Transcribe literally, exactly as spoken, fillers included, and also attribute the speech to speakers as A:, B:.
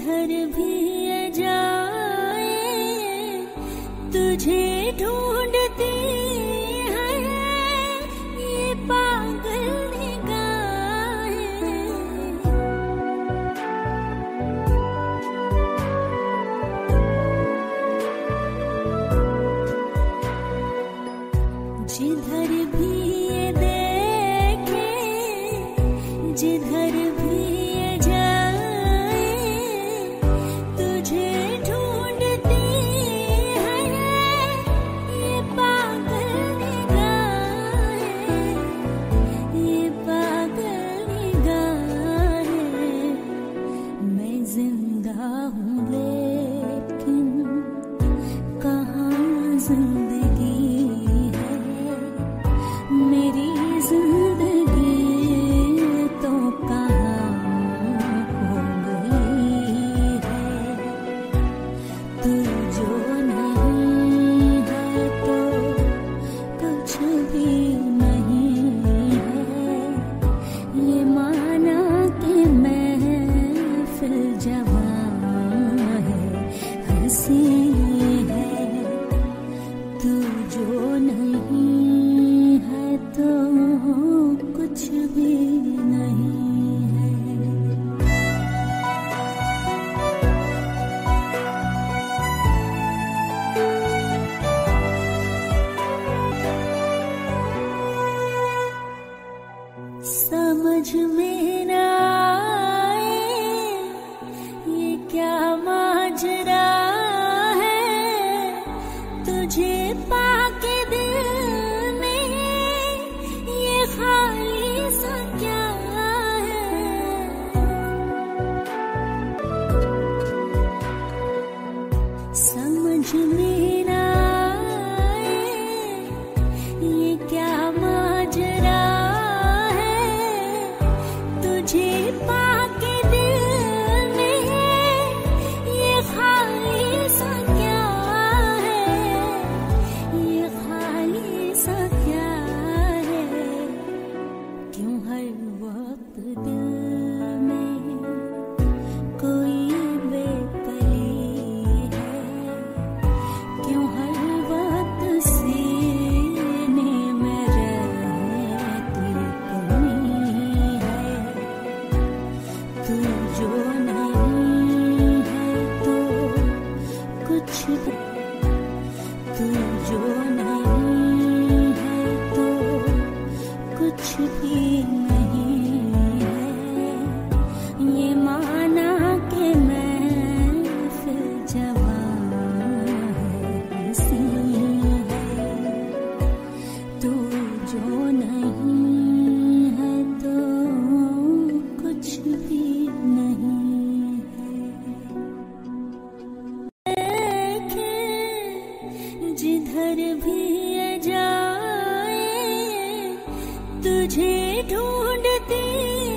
A: जिधर भी जाए तुझे ढूंढती है ये पागल निगाहें। जिधर भी देखे जिधर भी समझ में ना आए ये क्या माजरा है तुझे पाके दिल में ये खाली सा क्या है। समझ में ना आए ये क्या माजरा तुझे पाके दिल में ये खाली सा क्या है ये खाली सा क्या है। क्यों हर वक्त दिल में कोई बेकली है क्यों हर वक्त सीने में रहती कमी है। तू जो नहीं है तो कुछ भी तू जो नहीं है तो कुछ भी नहीं है। ये माना कि मैं फिर जवान है इसी है। तू जो नहीं है तो कुछ भी जिधर भी जाए तुझे ढूंढती